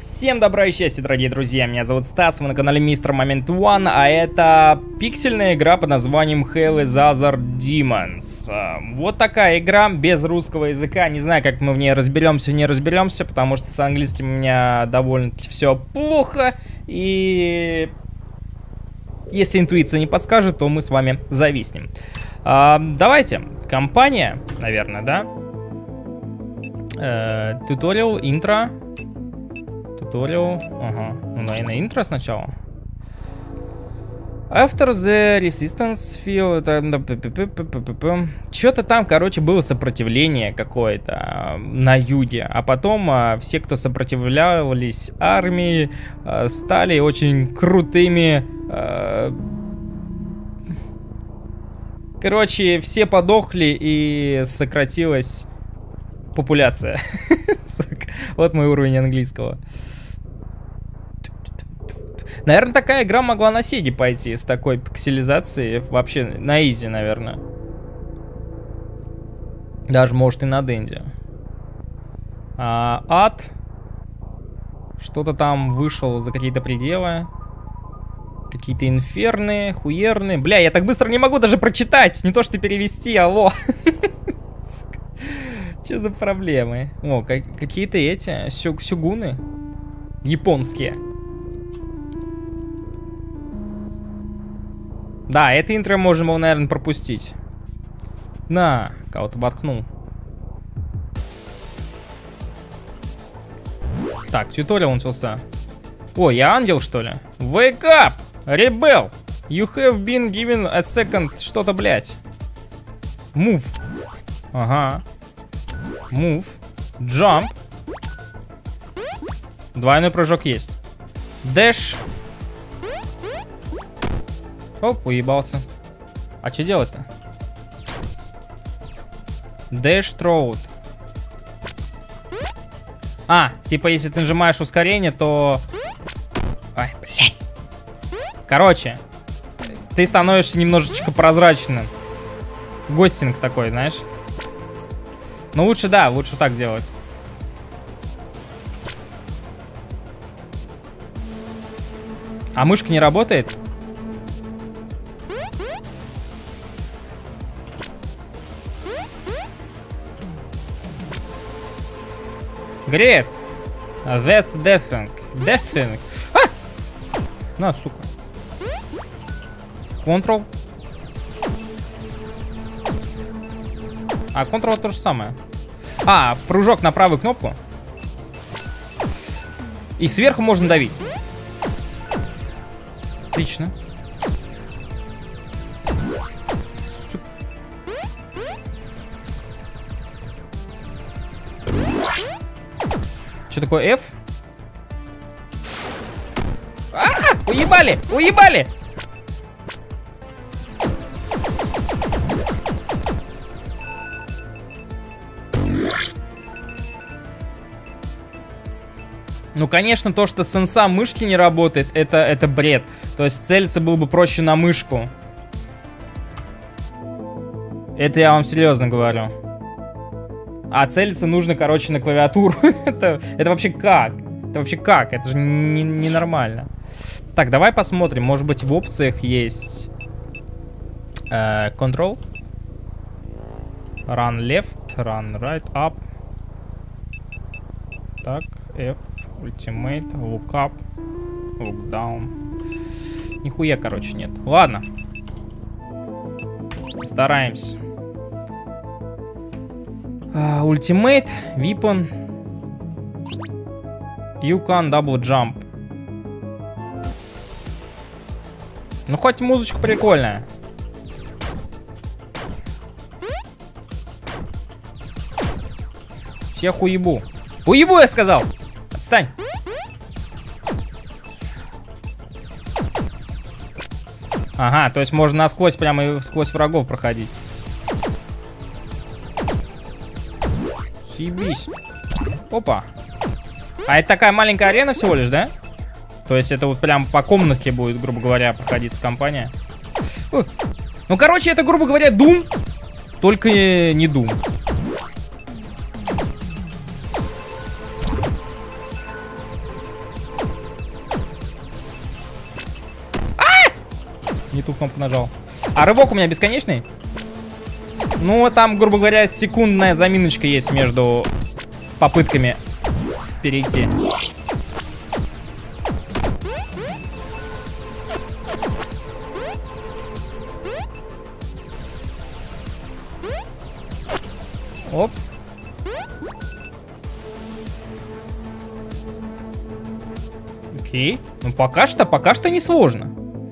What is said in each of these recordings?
Всем добра и счастья, дорогие друзья, меня зовут Стас, вы на канале Мистер Момент One, а это пиксельная игра под названием Hell is Other Demons. Вот такая игра, без русского языка, не знаю, как мы в ней разберемся, не разберемся, потому что с английским у меня довольно-таки все плохо, и если интуиция не подскажет, то мы с вами зависнем. Давайте, компания, наверное, да? Туториал, интро. Туториал, ага, ну, наверное, интро сначала. After the resistance field... Что-то там, короче, было сопротивление какое-то на юге. А потом все, кто сопротивлялись армии, стали очень крутыми... Короче, все подохли и сократилась популяция. Вот мой уровень английского. Наверное, такая игра могла на Сеге пойти с такой пикселизацией. Вообще на изи, наверное. Даже, может, и на денде. Ад. Что-то там вышел за какие-то пределы. Какие-то инферны, хуерны. Бля, я так быстро не могу даже прочитать. Не то, что перевести, алло. Что за проблемы? О, какие-то эти сюгуны. Японские. Да, это интро можем его, наверное, пропустить. На, кого-то воткнул. Так, тьюториал начался. О, я ангел, что ли? Wake up, rebel. You have been given a second... Что-то, блядь. Move. Ага. Move. Jump. Двойной прыжок есть. Dash. Оп, уебался. А что делать-то? Dash throat. Типа если ты нажимаешь ускорение, то... Ай, блядь. Короче, ты становишься немножечко прозрачным. Гостинг такой, знаешь. Но лучше, да, лучше так делать. А мышка не работает? Great. That's deathing. Deathing. На, сука. Control. Control то же самое. Прыжок на правую кнопку. И сверху можно давить. Отлично. Что такое F? Уебали! Уебали! Ну, конечно, то, что сенса мышки не работает, это бред. То есть целиться было бы проще на мышку. Это я вам серьезно говорю. А целиться нужно, короче, на клавиатуру. это вообще как? Это вообще как? Это же ненормально. Так, давай посмотрим. Может быть, в опциях есть Controls. Run left, run right, up. Так, F, Ultimate, look up, look down. Нихуя, короче, нет. Ладно. Стараемся. Ultimate, weapon. You can double jump. Ну, хоть музычка прикольная. Всех уебу. Уебу, я сказал! Отстань! Ага, то есть можно насквозь, прямо и сквозь врагов проходить. Съебись. Опа. А это такая маленькая арена всего лишь, да? То есть это вот прям по комнатке будет, грубо говоря, проходиться компания. Ну, короче, это, грубо говоря, Doom, только не Doom. не ту кнопку нажал. А рывок у меня бесконечный? Ну, там, грубо говоря, секундная заминочка есть между попытками перейти. Оп. Окей. Ну, пока что не сложно.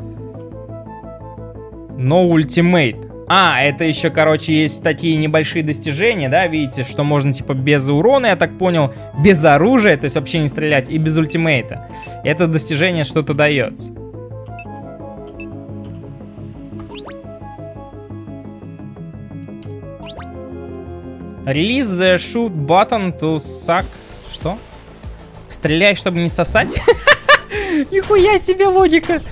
No Ultimate. А, это еще, короче, есть такие небольшие достижения, да, видите, что можно, типа, без урона, я так понял, без оружия, то есть вообще не стрелять, и без ультимейта. Это достижение что-то дается. Release the shoot button to suck. Что? Стреляй, чтобы не сосать? Нихуя себе логика.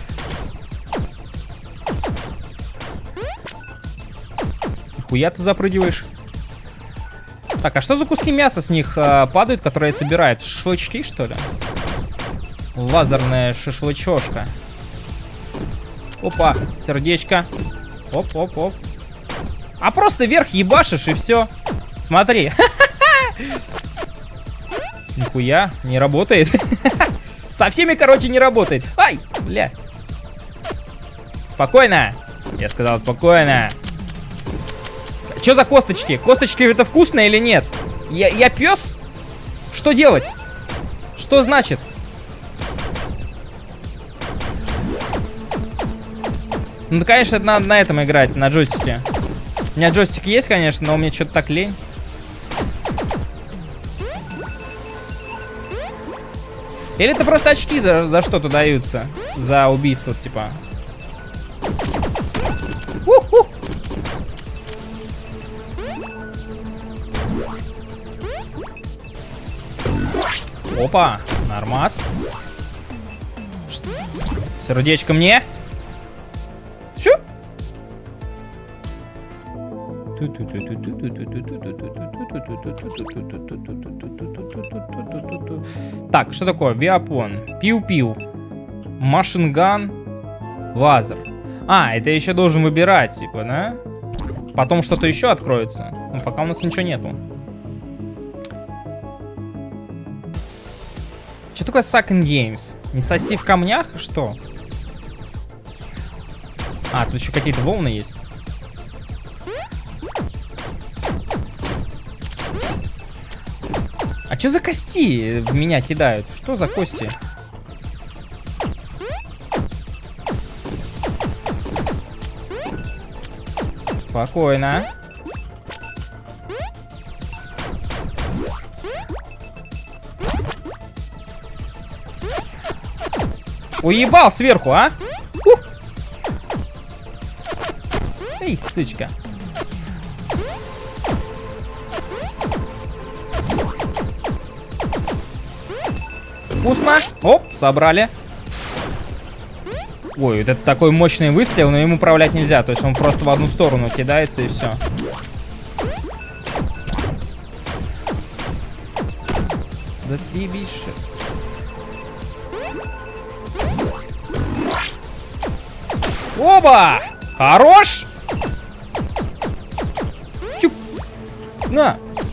Нихуя ты запрыгиваешь. Так, а что за куски мяса с них падают, которые собирают? Шашлычки, что ли? Лазерная шашлычошка. Опа, сердечко. Оп. А просто вверх ебашишь и все. Смотри. Нихуя, не работает. Со всеми, короче, не работает. Ай, бля. Спокойно. Я сказал спокойно. Что за косточки? Косточки это вкусно или нет? Я пес? Что делать? Что значит? Ну, конечно, это надо на этом играть, на джойстике. У меня джойстик есть, конечно, но мне что-то так лень. Или это просто очки за что-то даются? За убийство, типа. Опа, нормас. Сердечко мне. Чё? Так, что такое? Виапон. Пиу-пиу. Машинган. Лазер. А, это я еще должен выбирать, типа, да? Потом что-то еще откроется. Но пока у нас ничего нету. Что такое Suck in Games? Не соси в камнях? Что? А, тут еще какие-то волны есть. А что за кости в меня кидают? Что за кости? Спокойно. Уебал сверху, а? Эй, сычка. Вкусно. Оп, собрали. Ой, это такой мощный выстрел, но им управлять нельзя. То есть он просто в одну сторону кидается и все. Да съебись. Оба! Хорош! Тюк. На!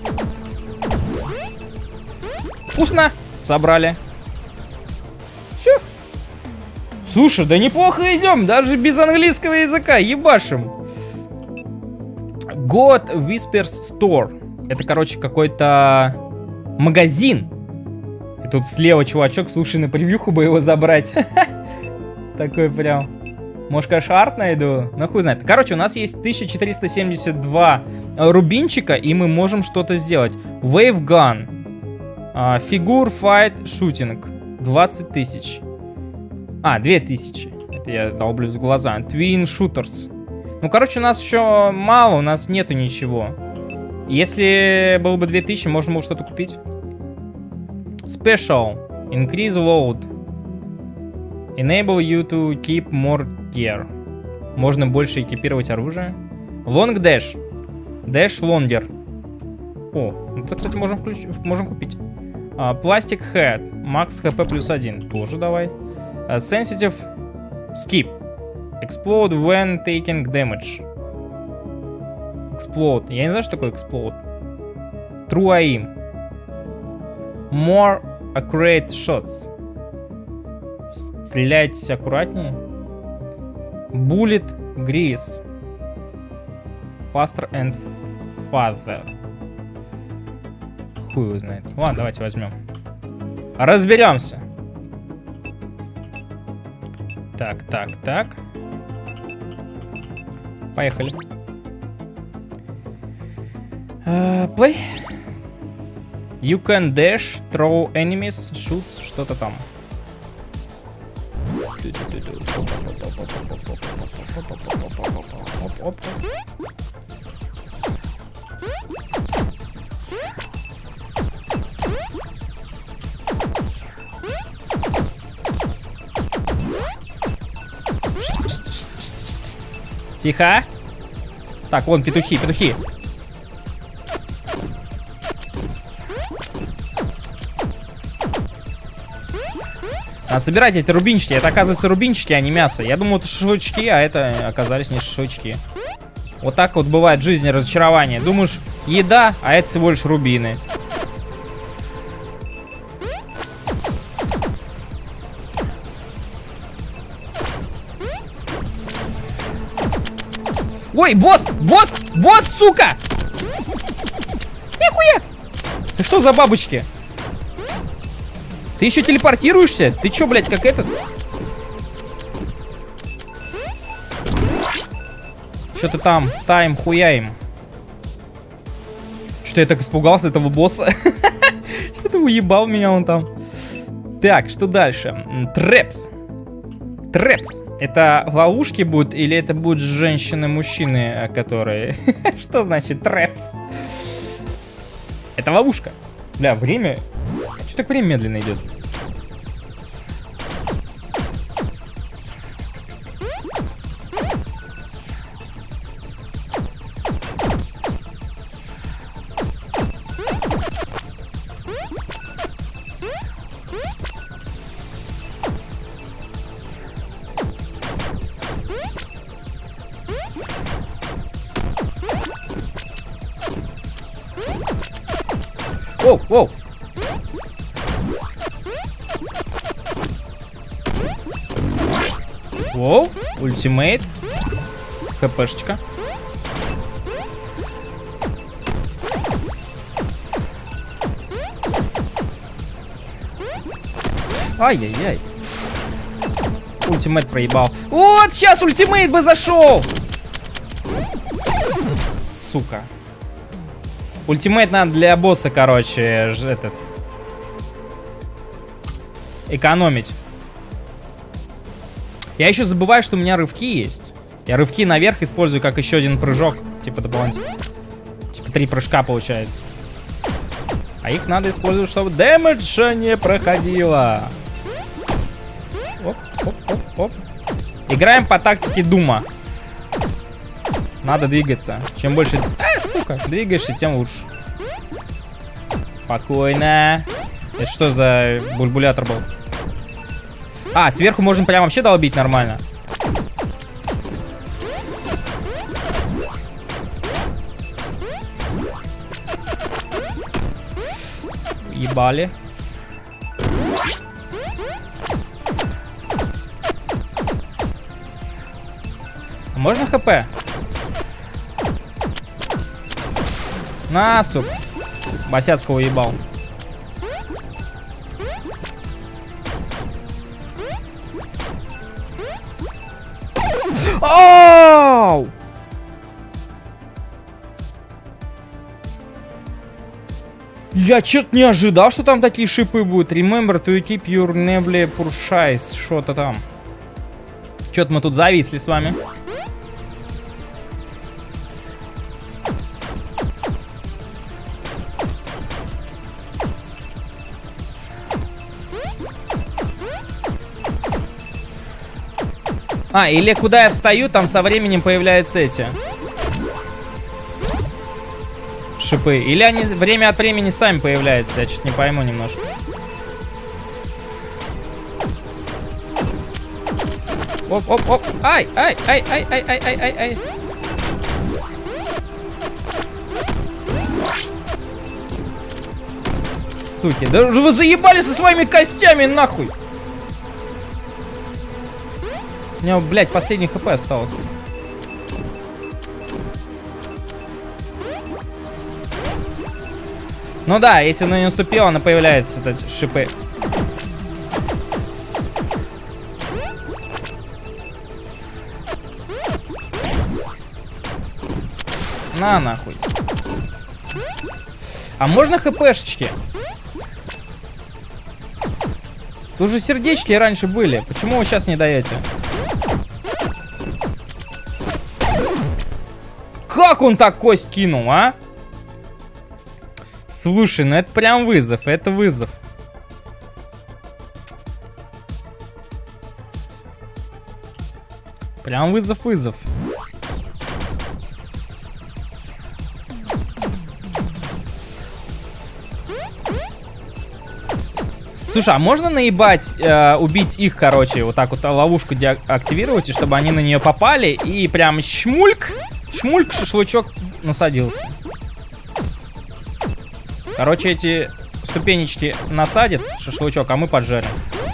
Вкусно! Собрали. Все. Слушай, да неплохо идем, даже без английского языка, ебашим. God Whispers Store. Это, короче, какой-то магазин. И тут слева чувачок, слушай, на превьюху бы его забрать. Такой прям. Может, конечно, арт найду? Ну, хуй знает. Короче, у нас есть 1472 рубинчика, и мы можем что-то сделать. Wave Gun. Фигур Fight Shooting. 20 тысяч. А, 2000. Это я долблюсь в глаза. Twin Shooters. Ну, короче, у нас еще мало, у нас нету ничего. Если было бы 2000, можно было что-то купить. Special. Increase load. Enable you to keep more gear. Можно больше экипировать оружие. Long Dash. Dash Longer. О, это, кстати, можем купить. Plastic Head. Max HP плюс 1. Тоже давай. Sensitive Skip. Explode when taking damage. Explode. Я не знаю, что такое explode. True aim. More accurate shots. Стрелять аккуратнее. Bullet grease. Faster and farther. Хуй его знает. Ладно, давайте возьмем. Разберемся. Так, так, так. Поехали. Play. You can dash, throw enemies, shoots, что-то там. Тихо. Так, вон петухи, петухи. А собирайте эти рубинчики. Это, оказывается, рубинчики, а не мясо. Я думал, это шашлычки, а это оказались не шашлычки. Вот так вот бывает в жизни разочарование. Думаешь, еда, а это всего лишь рубины. Ой, босс! Босс! Босс, сука! Нихуя! Ты что за бабочки? Ты еще телепортируешься? Ты че, блядь, как этот? Что-то там, тайм, хуяем. Что я так испугался этого босса? Что-то уебал меня он там. Так, что дальше? Трэпс. Трэпс. Это ловушки будут или это будут женщины-мужчины, которые... Что значит трэпс? Это ловушка. Бля, время... Что так время медленно идет? Воу, воу. Воу, ультимейт. ХПшечка. Ай-яй-яй. Ультимейт проебал. Вот, сейчас ультимейт бы зашел. Сука. Ультимейт надо для босса, короче, этот. Экономить. Я еще забываю, что у меня рывки есть. Я рывки наверх использую как еще один прыжок. Типа дополнительно. Типа 3 прыжка получается. А их надо использовать, чтобы дэмэджа не проходило. Оп, оп, оп, оп. Играем по тактике Дума. Надо двигаться. Чем больше... сука, двигаешься, тем лучше. Спокойно. Это что за бульбулятор был? А, сверху можно прям вообще долбить нормально. Ебали. Можно хп? На, суп. Босяцкого ебал. Оу! Я чё-то не ожидал, что там такие шипы будут. Remember to keep your neble purchase. Что-то там. Чё-то мы тут зависли с вами. А, или куда я встаю, там со временем появляются эти шипы. Или они время от времени сами появляются. Я что-то не пойму немножко. Оп, оп, оп. Ай, ай, ай, ай, ай, ай, ай, ай, ай. Суки, да вы заебали со своими костями, нахуй! У меня, блядь, последний хп осталось. Ну да, если она не наступила, она появляется, эти шипы. На, нахуй. А можно хпшечки? Тут же сердечки раньше были. Почему вы сейчас не даете? Как он так кость кинул, а? Слушай, ну это прям вызов, это вызов. Прям вызов. Слушай, а можно наебать, убить их, короче, вот так вот ловушку деактивировать, и чтобы они на нее попали, и прям шмульк, шашлычок насадился. Короче, эти ступенечки насадят, шашлычок, а мы поджарим.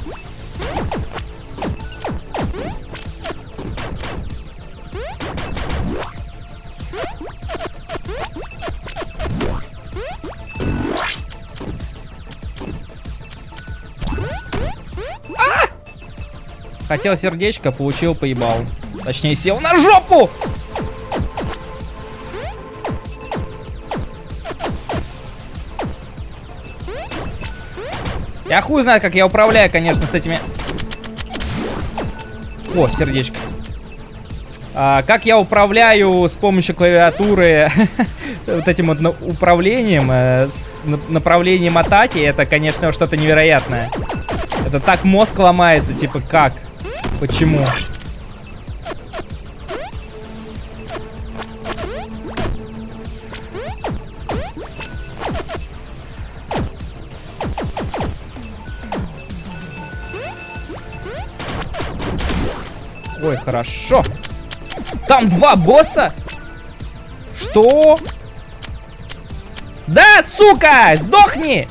Хотел сердечко, получил, поебал. Точнее, сел на жопу! Я хуй знаю, как я управляю, конечно, с этими... О, сердечко. Как я управляю с помощью клавиатуры вот этим вот управлением, с направлением атаки, это, конечно, что-то невероятное. Это так мозг ломается, типа, как? Почему? Ой, хорошо. Там 2 босса? Что? Да, сука! Сдохни!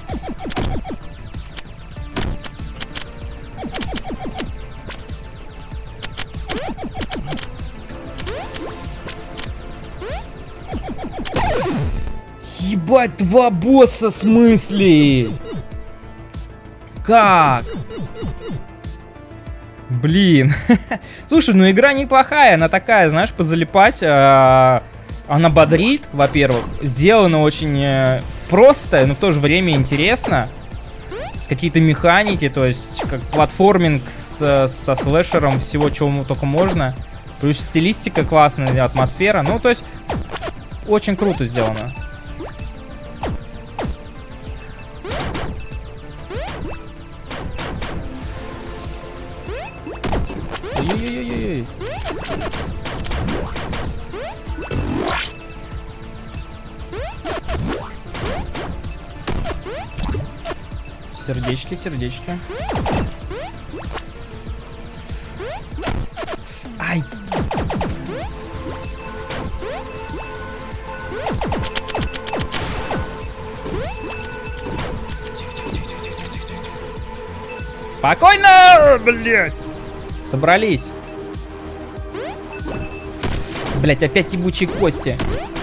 Ебать, 2 босса, в смысле? Как? Блин. Слушай, ну игра неплохая, она такая, знаешь, позалипать. Она бодрит, во-первых. Сделана очень просто, но в то же время интересно. С какие-то механики, то есть как платформинг со слэшером, всего, чего только можно. Плюс стилистика классная, атмосфера. Ну, то есть очень круто сделано. Ой-ой-ой-ой-ой. Сердечки, сердечки. Ай! Спокойно, блядь! Собрались. Блять, опять ебучие кости.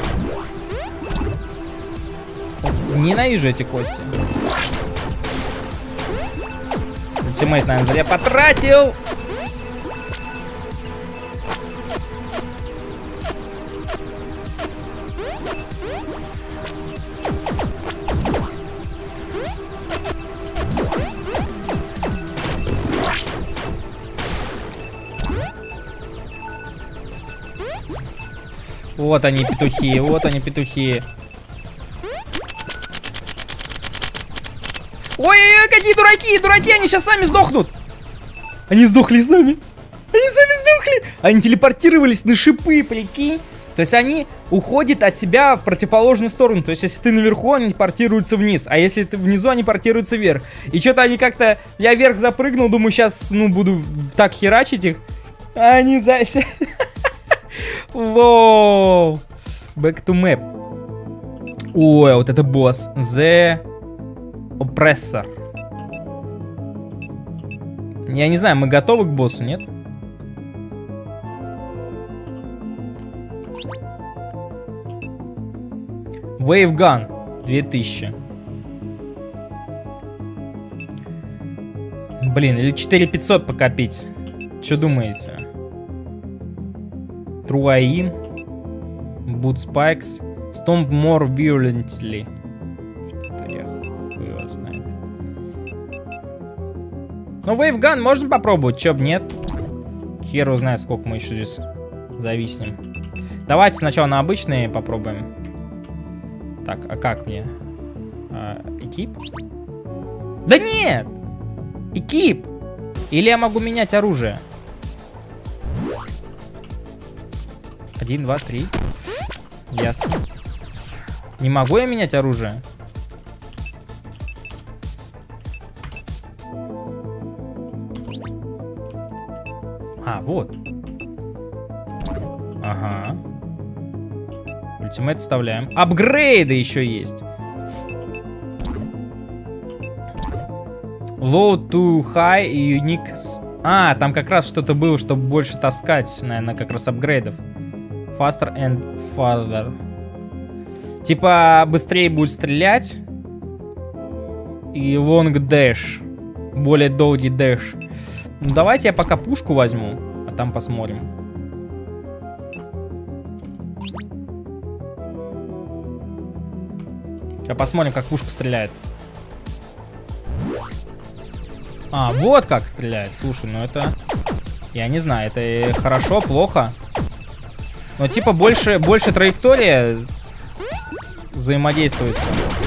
Ненавижу эти кости. Ультимейт, наверное, зря потратил. Вот они, петухи, вот они, петухи. Ой-ой-ой, какие дураки, дураки, они сейчас сами сдохнут. Они сдохли сами. Они сами сдохли. Они телепортировались на шипы, прикинь. То есть они уходят от тебя в противоположную сторону. То есть если ты наверху, они портируются вниз. А если ты внизу, они портируются вверх. И что-то они как-то... Я вверх запрыгнул, думаю, сейчас, ну, буду так херачить их. Они за... Воу. Back to map. Ой, вот это босс. The Oppressor. Я не знаю, мы готовы к боссу, нет? Wave Gun 2000. Блин, или 4500 покопить. Что думаете? Труаин, Boot Spikes, Stomp More Violently. Что-то я хуй его знает. Ну, Wave Gun можно попробовать, чё б нет. Хер его знает, сколько мы еще здесь зависнем. Давайте сначала на обычные попробуем. Так, а как мне? Экип? Да нет! Экип! Или я могу менять оружие? 1, 2, 3. Ясно. Не могу я менять оружие? А, вот. Ага. Ультимейт вставляем. Апгрейды еще есть. Low to high и unique. А, там как раз что-то было, чтобы больше таскать, наверное, как раз апгрейдов. Faster and farther. Типа быстрее будет стрелять. И long dash. Более долгий dash. Ну, давайте я пока пушку возьму, а там посмотрим. Сейчас посмотрим, как пушка стреляет. А, вот как стреляет. Слушай, ну это... Я не знаю, это хорошо, плохо. Но типа больше траектория взаимодействуется.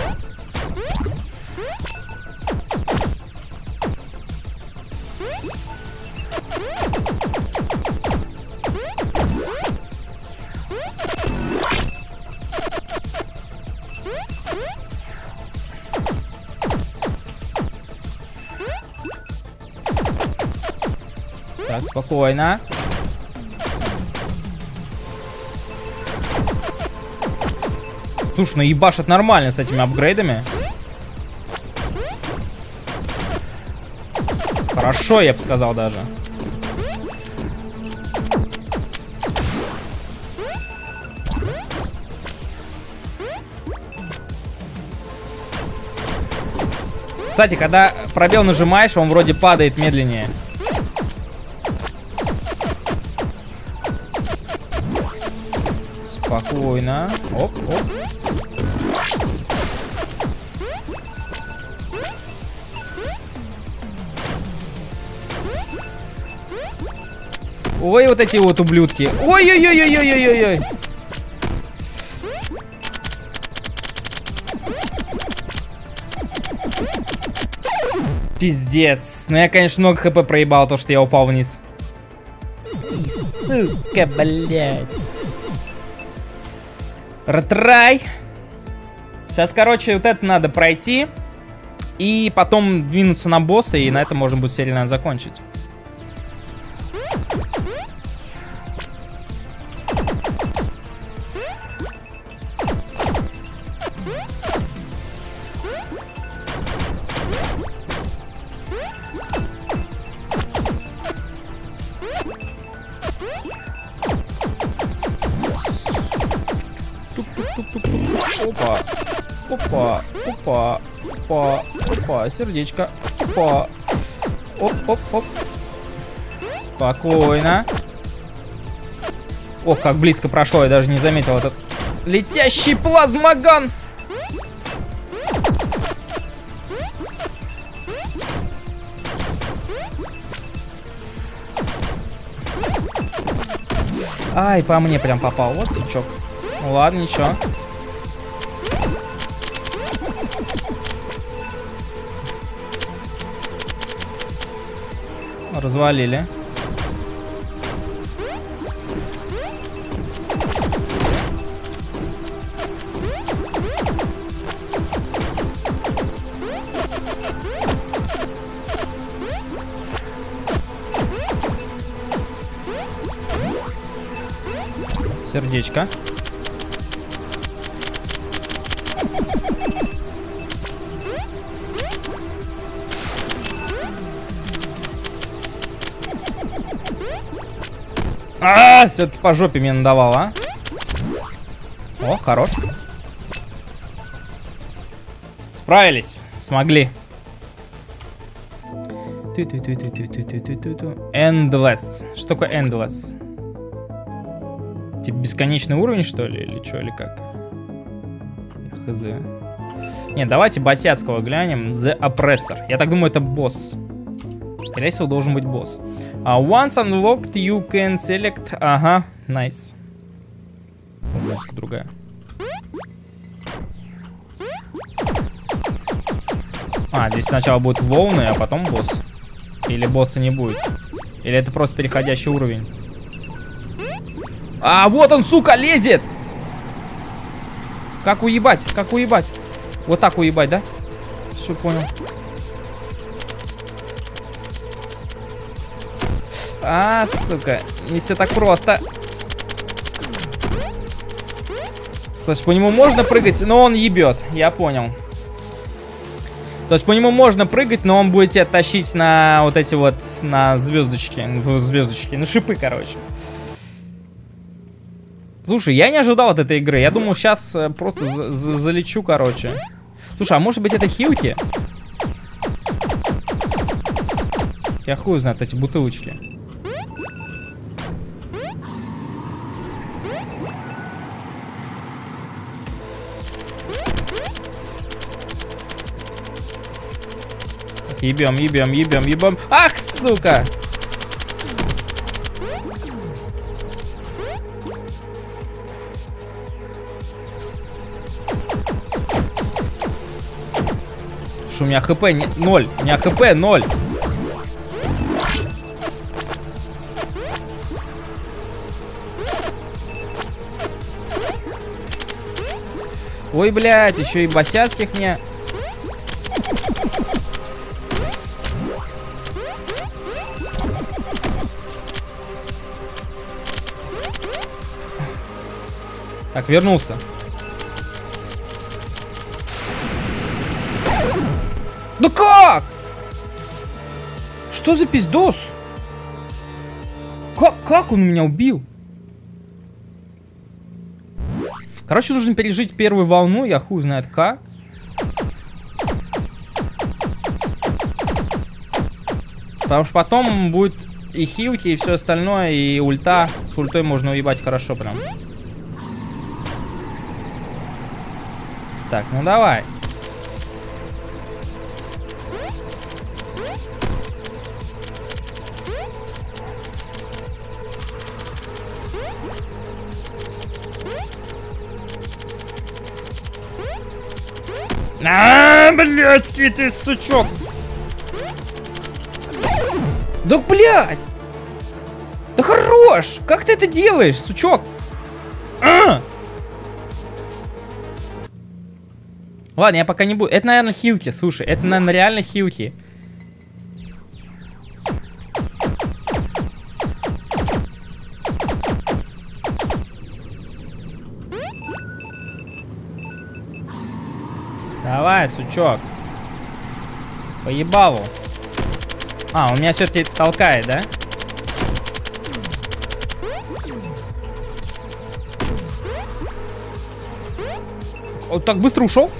Так, спокойно. Слушай, ну ебашит нормально с этими апгрейдами. Хорошо, я бы сказал даже. Кстати, когда пробел нажимаешь, он вроде падает медленнее. Спокойно. Оп, оп. Ой, вот эти вот ублюдки. Ой-ой-ой-ой-ой-ой-ой. Пиздец. Ну я, конечно, много хп проебал, то, что я упал вниз. Сука, блядь. Ретрай. Сейчас, короче, вот это надо пройти. И потом двинуться на босса. И на этом можно будет серию, наверное, закончить. Опа, опа, опа, опа, опа, сердечко, опа, оп, оп, оп. Спокойно. Ох, как близко прошло, я даже не заметил этот летящий плазмоган. Ай, по мне прям попал, вот сучок. Ну ладно, ничего. Развалили. Сердечко. Все-таки по жопе мне надавал, а? О, хорош. Справились. Смогли. Endless. Что такое endless? Типа бесконечный уровень, что ли? Или что, или как? Хз. Не, давайте босяцкого глянем. The Oppressor. Я так думаю, это босс. Скорее всего, должен быть босс. Once unlocked, you can select... Ага, nice. Музыка другая. Здесь сначала будут волны, а потом босс. Или босса не будет. Или это просто переходящий уровень. Вот он, сука, лезет! Как уебать? Как уебать? Вот так уебать, да? Все, понял. Сука, не все так просто. То есть по нему можно прыгать, но он ебет. Я понял. То есть по нему можно прыгать, но он будет тебя тащить на вот эти вот, на звездочки. Звездочки, на шипы, короче. Слушай, я не ожидал от этой игры. Я думал, сейчас просто залечу, короче. Слушай, а может быть это хилки? Я хуй знает эти бутылочки. Ебем, ебем, ебем, ебем. Ах, сука! Что у меня хп 0. У меня хп 0. Ой, блядь, еще и босяцких мне. Так, вернулся. Да как? Что за пиздос? Как он меня убил? Короче, нужно пережить первую волну, я хуй знает как. Потому что потом будет и хилки, и все остальное, и ульта. С ультой можно уебать хорошо прям. Так, ну давай. Блядь, ты сучок. Да, блядь. Да хорош. Как ты это делаешь, сучок? Ладно, я пока не буду. Это, наверное, хилки, слушай. Это, наверное, реально хилки. Давай, сучок. Поебалу. Он меня все-таки толкает, да? Он так быстро ушел?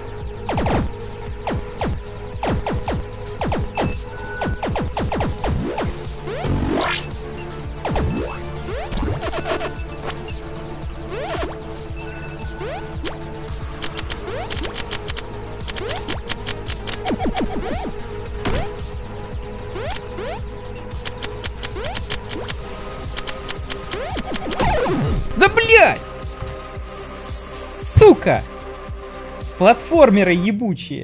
Да, блядь! Сука! Платформеры ебучие.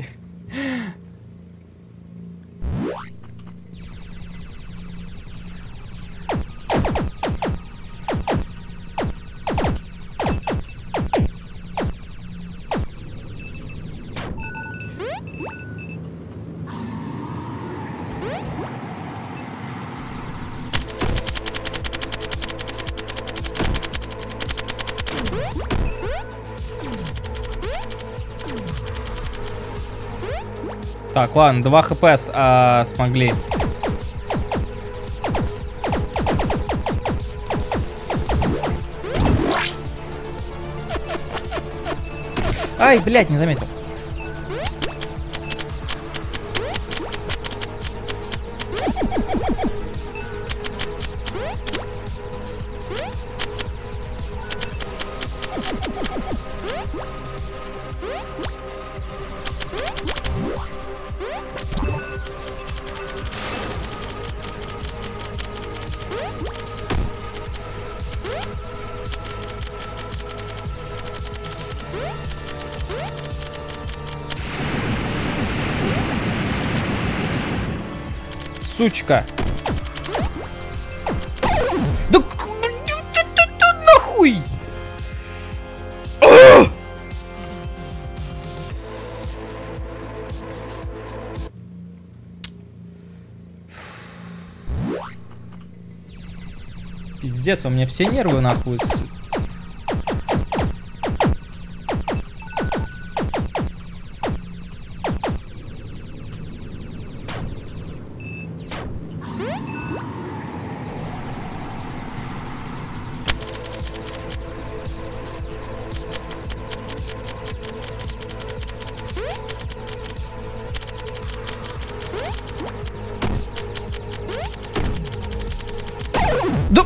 Так, ладно, 2 хп смогли. Ай, блядь, не заметил. Сучка. Да нахуй! Пиздец, у меня все нервы нахуй. Да...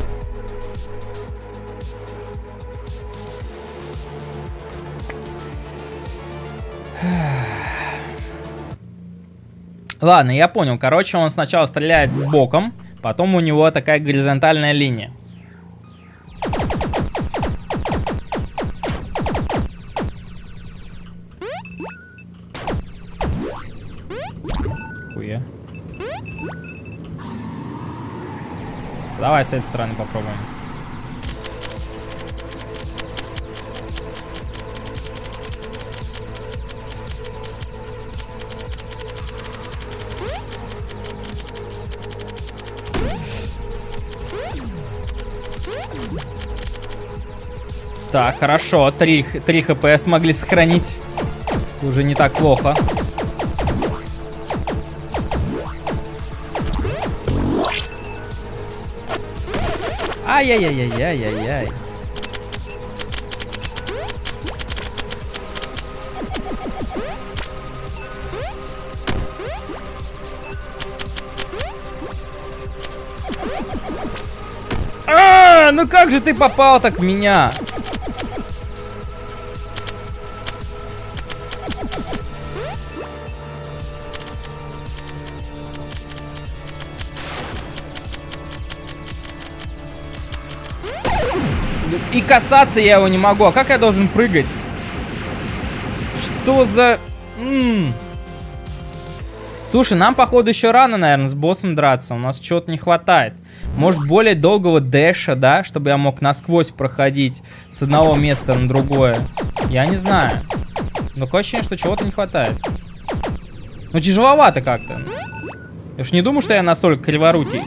Ладно, я понял. Короче, он сначала стреляет боком, потом у него такая горизонтальная линия. Хуя. Давай с этой стороны попробуем. Так, хорошо. 3 хп смогли сохранить. Уже не так плохо. Ай-яй-яй-яй-яй-яй-яй. Ну как же ты попал так в меня? И касаться я его не могу. А как я должен прыгать? Что за... Слушай, нам, походу, еще рано, наверное, с боссом драться. У нас чего-то не хватает. Может, более долгого дэша, да? Чтобы я мог насквозь проходить с одного места на другое. Я не знаю. Но такое ощущение, что чего-то не хватает. Ну, тяжеловато как-то. Я ж не думаю, что я настолько криворукий.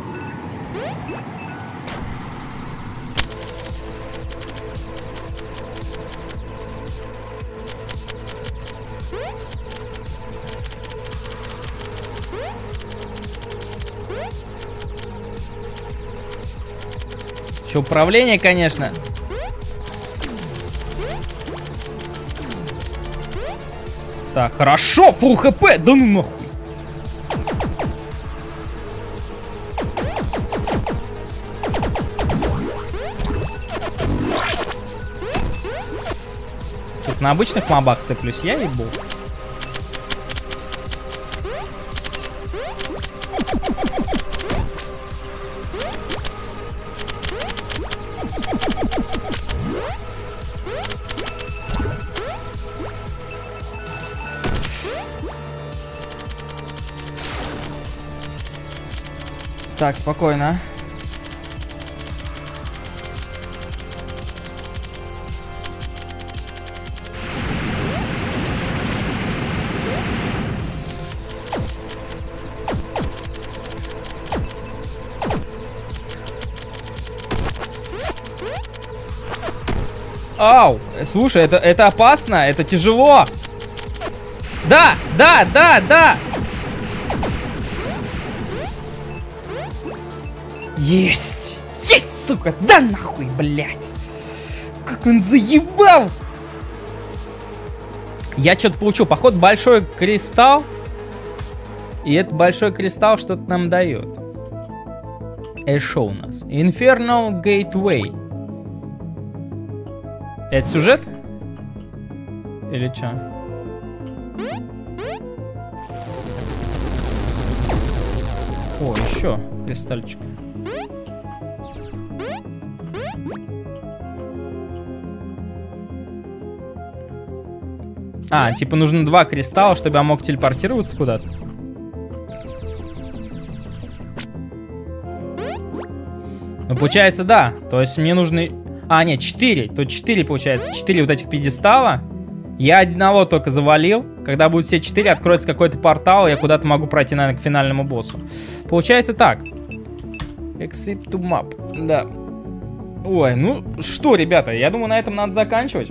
Управление, конечно. Так, хорошо, фулл хп, да ну нахуй. Сука, на обычных мобах цеплюсь, я ебу. Так, спокойно. Ау! Слушай, это опасно, это тяжело. Да, да, да, да! Есть! Есть, сука! Да нахуй, блядь! Как он заебал! Я что-то получил. Походу, большой кристалл. И этот большой кристалл что-то нам дает. Что у нас? Infernal Gateway. Это сюжет? Или что? О, еще кристальчик. А, типа нужно 2 кристалла, чтобы я мог телепортироваться куда-то. Ну, получается, да. То есть мне нужны... А, нет, 4. То 4, получается. 4 вот этих пьедестала. Я одного только завалил. Когда будут все 4, откроется какой-то портал, я куда-то могу пройти, наверное, к финальному боссу. Получается так. Exit to map. Да. Ой, ну что, ребята, я думаю, на этом надо заканчивать.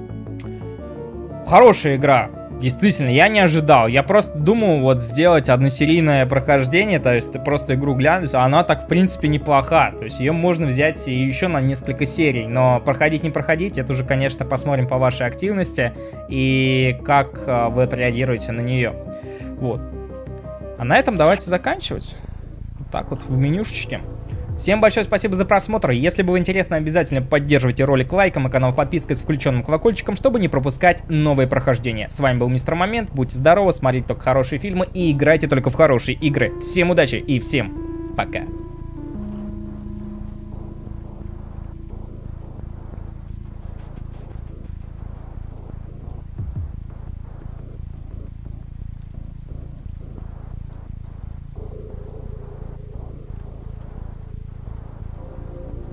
Хорошая игра. Действительно, я не ожидал. Я просто думал вот сделать односерийное прохождение, то есть ты просто игру глянешь, а она так в принципе неплоха. То есть ее можно взять и еще на несколько серий, но проходить не проходить, это уже, конечно, посмотрим по вашей активности и как вы отреагируете на нее. Вот. А на этом давайте заканчивать. Вот так вот в менюшечке. Всем большое спасибо за просмотр. Если было интересно, обязательно поддерживайте ролик лайком и канал подпиской с включенным колокольчиком, чтобы не пропускать новые прохождения. С вами был Мистер Момент. Будьте здоровы, смотрите только хорошие фильмы и играйте только в хорошие игры. Всем удачи и всем пока.